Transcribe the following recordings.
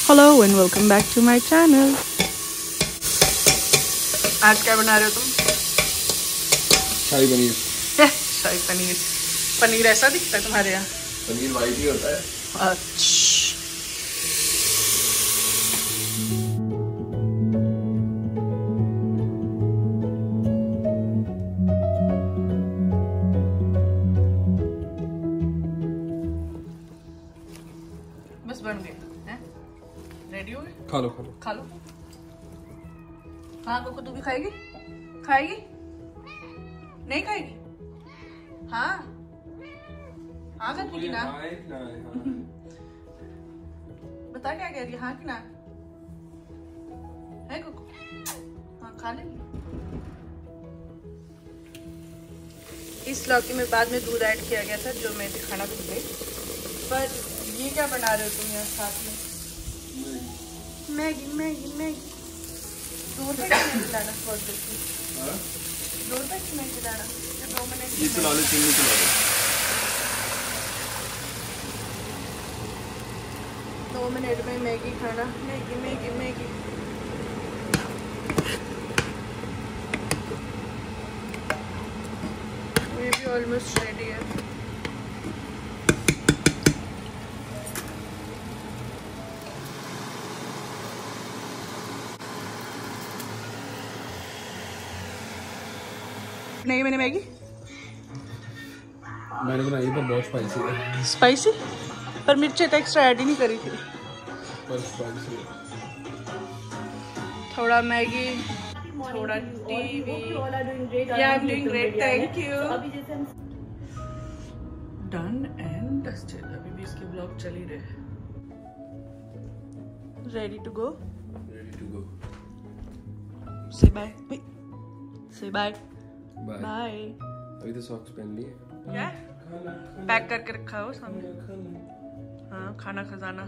Hello and welcome back to my channel. आज क्या बना रहे हो तुम? शाही पनीर। शाही पनीर। पनीर ऐसा दिखता है तुम्हारे यहाँ? पनीर वाइट ही होता है। अच्छा। बस बन गए हैं? रेडी हो गए? खा लो खा लो खा लो। हाँ कोको तू भी खाएगी? खाएगी? नहीं खाएगी? हाँ हाँ कर की ना। बता क्या कह रही है? हाँ कि ना है कोको? हाँ खा लेंगे। इस लौकी में बाद में दूध ऐड किया गया था जो मैं दिखाना भूल गई। पर ये क्या बना रहे हो तुम यहाँ साथ में? Maggi Maggi Maggi. ₹2 की मैगी लाना बहुत जल्दी। ₹2 की मैगी लाना। 2 मिनट ये चला ले, चीनी चला ले। 2 मिनट में मैगी खाना। Maggi Maggi Maggi. ये भी ऑलमोस्ट रेडी है। नहीं मैंने मैगी मैंने बनाई पर बहुत स्पाइसी है। स्पाइसी? पर मिर्ची तो एक्स्ट्रा ऐड ही नहीं करी थी। पर स्पाइसी है। थोड़ा मैगी, थोड़ा टीवी। या I am doing great, thank you. Done and dusted. अभी भी इसके ब्लॉग चल ही रहे। Ready to go? Ready to go. Say bye. से बाय बाय। बाय। अभी तो सॉक्स पहन लिए। क्या पैक करके रखा हो सामने? हाँ खाना खजाना।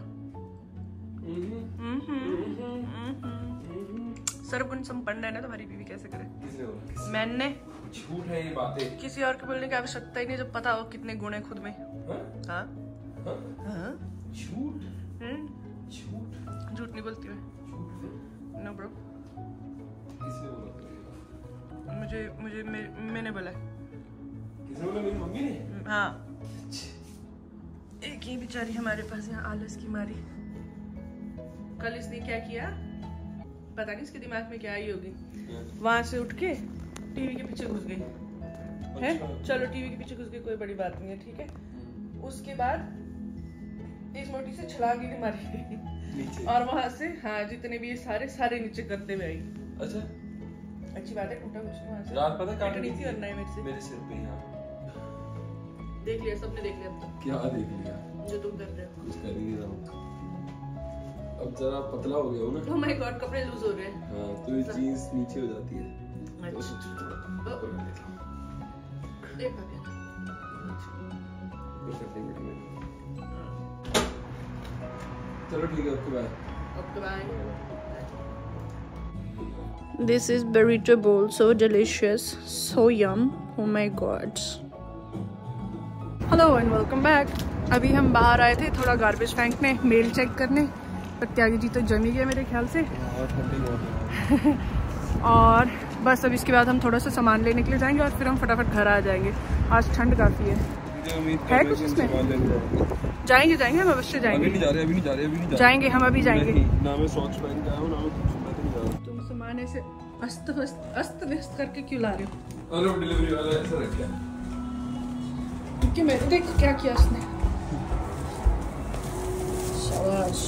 सर्वगुण संपन्न है ना तुम्हारी बीवी, कैसे करे? किसने बोला? मैंने। झूठ है ये बातें। किसी और के बोलने की आवश्यकता ही नहीं जब पता हो कितने गुण है खुद में। हाँ हाँ। झूठ झूठ झूठ नहीं बोलती मैं। No bro. किसने बोला? मुझे मैंने बोला। किसने बोला? मेरी मम्मी ने? हाँ। एक ही बेचारी हमारे पास यहाँ आलस की मारी। कल इसने क्या किया पता नहीं, इसके दिमाग में क्या आई होगी। वहां से उठ के टीवी के पीछे घुस गई है। चलो टीवी के पीछे घुस गई, कोई बड़ी बात नहीं है, ठीक है। उसके बाद इस मोटी से छलांग ही मारी और वहां से हाँ जितने भी ये सारे नीचे करते हुए आई। अच्छा अच्छी बात है, टूटा कुछ वहां से। रात पता काट नहीं थी वरना मेरे से। मेरे सिर पे यहाँ देख लिया, सबने देख लिया। अब तो क्या देख लिया? जो तुम कर रहे हो। कुछ कर ही नहीं रहा हूँ। अब जरा पतला हो गया हूँ ना। ओह माय गॉड, कपड़े लूज हो रहे हैं। हाँ तो ये जीन्स नीचे हो जाती है। चलो ठीक है, okay bye. Okay bye. This is burrito bowl, so delicious, so yum. Oh my god. Hello and welcome back. अभी हम बाहर आए थे थोड़ा गार्बेज फेंकने, मेल चेक करने, पर त्यागी जी तो जम ही गया मेरे ख्याल से। और बस अब इसके बाद हम थोड़ा सा सामान लेने के लिए जाएंगे और फिर हम फटाफट घर आ जाएंगे। आज ठंड काफ़ी है कुछ इसमें? जाएंगे हम अवश्य जाएंगे। अभी नहीं जा रहे। जाएंगे हम, अभी जाएंगे। ना मैं सॉक्स पहन के आया हूं, ना मैं कुछ नहीं जा रहा। तुम सामान ऐसे अस्त व्यस्त करके क्यों ला रहे हो? हेलो डिलीवरी वाला ऐसा रख गया क्योंकि मैंने देखो क्या किया उसने। शाबाश।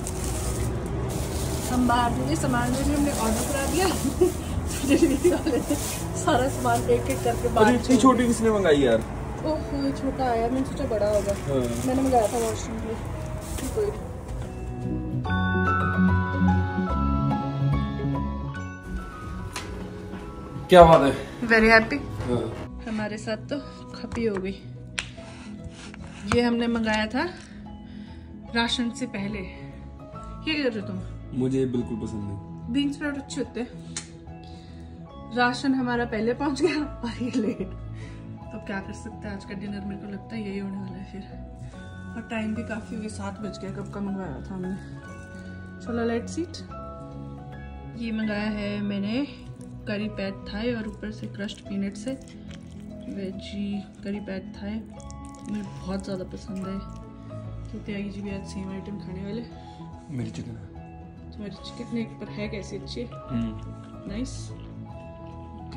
हम बाहर से सामान लेने हमने ऑर्डर करा दिया। डिलीवरी वाले ने सारा सामान एक एक करके बाहर। इतनी छोटी किसने मंगाई यार? ओह छोटा आया, मैंने सोचा बड़ा होगा। मैंने मंगाया था वॉशरूम के लिए। कोई क्या बात है? Very happy. हमारे साथ तो खपी हो गई। ये हमने मंगाया था राशन से पहले। क्या कर रहे हो तुम? मुझे बिल्कुल पसंद नहीं। बीन स्प्राउट अच्छे होते हैं। राशन हमारा पहले पहुंच गया और ये लेट। तो क्या कर सकते हैं, आज का डिनर मेरे को लगता है यही होने वाला है फिर। और टाइम भी काफी हुई, 7 बज गया। कब का मंगवाया था हमने? चलो लेट्स ईट। ये मंगाया है मैंने करी पैड थाई और ऊपर से क्रश्ड पीनट से वेजी करी पैड थाई। मुझे बहुत ज़्यादा पसंद है। तो त्यागी जी भी आज सेम आइटम खाने वाले। मेरी चिकन है। तुम्हारी चिकन एक पर है कैसी अच्छी है? नाइस। ओके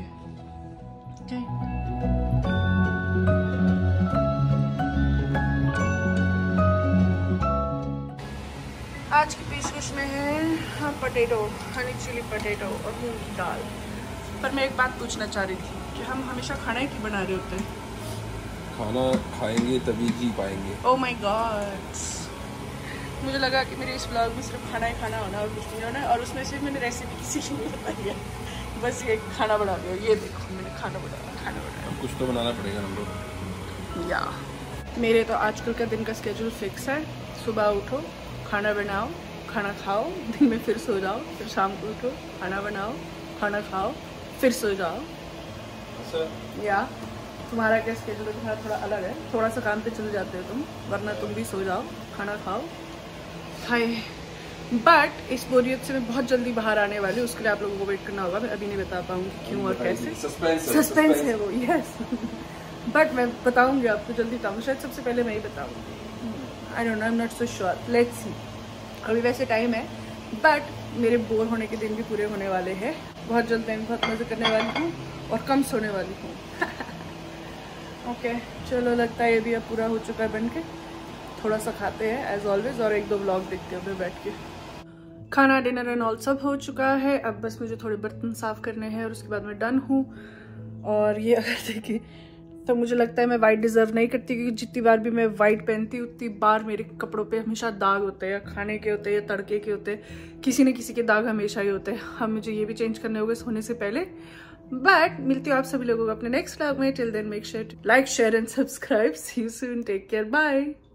आज की पेशकश में है पोटैटो, हनी चिली पोटैटो और मूंग की दाल। पर मैं एक बात पूछना चाह रही थी कि हम हमेशा खाना ही क्यों बना रहे होते हैं? खाना खाएंगे तभी जी पाएंगे। ओह माय गॉड, मुझे लगा कि मेरे इस ब्लॉग में सिर्फ खाना ही खाना होना और कुछ नहीं होना, और उसमें सिर्फ मैंने रेसिपी किसी की नहीं बताई है, बस ये खाना बना दिया। ये देखो मैंने खाना बनाया। कुछ तो बनाना पड़ेगा हम लोग। या मेरे तो आजकल का दिन का स्केड्यूल फिक्स है। सुबह उठो, खाना बनाओ, खाना खाओ, दिन में फिर सो जाओ, फिर शाम को उठो, खाना बनाओ, खाना खाओ, फिर सो जाओ। या तुम्हारा क्या स्केड्यूल है? तुम्हारा थोड़ा अलग है, थोड़ा सा काम पे चले जाते हो तुम, वरना तुम भी सो जाओ, खाना खाओ। हाय, बट इस बोरियत से मैं बहुत जल्दी बाहर आने वाली हूँ। उसके लिए आप लोगों को वेट करना होगा। मैं अभी नहीं बता पाऊंगी क्यों और कैसे। सस्पेंस है वो, यस। बट मैं बताऊंगी आपको जल्दी बताऊंगी, शायद सबसे पहले मैं ही बताऊंगी। I don't know, I am not so sure, let's see. अभी वैसे टाइम है, बट मेरे बोर होने के दिन भी पूरे होने वाले हैं। बहुत जल्द मैं बहुत मज़े करने वाली हूँ और कम सोने वाली हूँ। ओके चलो, लगता है ये भी अब पूरा हो चुका है बन के। थोड़ा सा खाते हैं एज ऑलवेज और एक दो व्लॉग देखते हैं फिर बैठ के। खाना डिनर एंड ऑल सब हो चुका है। अब बस मुझे थोड़े बर्तन साफ करने हैं और उसके बाद मैं डन हूँ। और ये अगर देखिए तो मुझे लगता है मैं वाइट डिज़र्व नहीं करती, क्योंकि जितनी बार भी मैं वाइट पहनती हूँ उतनी बार मेरे कपड़ों पे हमेशा दाग होते हैं, या खाने के होते हैं या तड़के के होते हैं, किसी न किसी के दाग हमेशा ही होते हैं। अब मुझे ये भी चेंज करने होंगे सोने से पहले। बट मिलती हूँ आप सभी लोगों को अपने नेक्स्ट व्लॉग में। Till then make sure to like, share and subscribe. See you soon, take care, bye.